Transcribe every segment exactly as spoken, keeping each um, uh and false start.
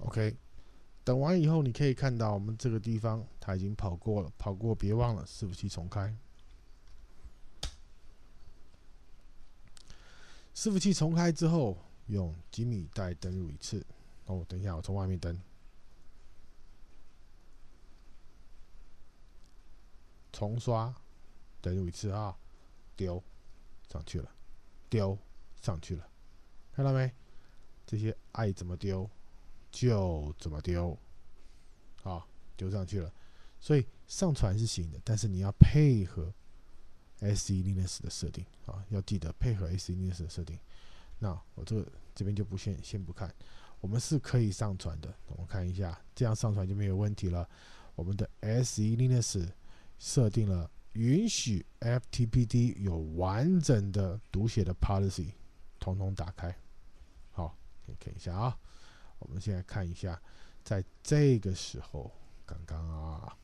OK， 等完以后，你可以看到我们这个地方它已经跑过了，跑过别忘了伺服器重开。伺服器重开之后，用 Jimmy 再登入一次。哦，等一下，我从外面登，重刷，登入一次啊，丢上去了，丢上去了，看到没？这些爱怎么丢就怎么丢，好，丢上去了。所以上传是行的，但是你要配合 S E Linux 的设定啊，要记得配合 S E Linux 的设定。那我这个这边就不先先不看，我们是可以上传的。我们看一下，这样上传就没有问题了。我们的 S E Linux 设定了允许 F T P D 有完整的读写的 policy， 统统打开。好，可以看一下啊。我们现在看一下，在这个时候，刚刚啊，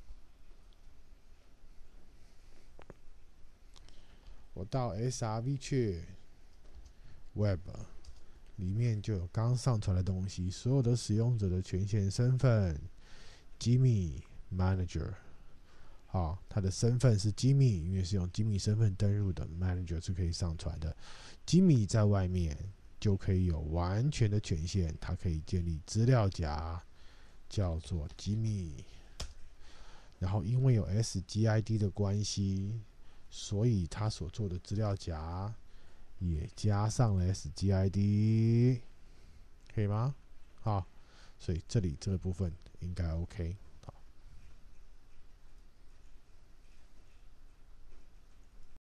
我到 S R V 去 Web。里面就有刚上传的东西，所有的使用者的权限身份 Jimmy Manager， 好，他的身份是 Jimmy， 因为是用 Jimmy 身份登入的 Manager 是可以上传的。Jimmy 在外面就可以有完全的权限，它可以建立资料夹，叫做 Jimmy。然后因为有 S G I D 的关系，所以他所做的资料夹也加上了 S G I D， 可以吗？好，所以这里这个部分应该 OK。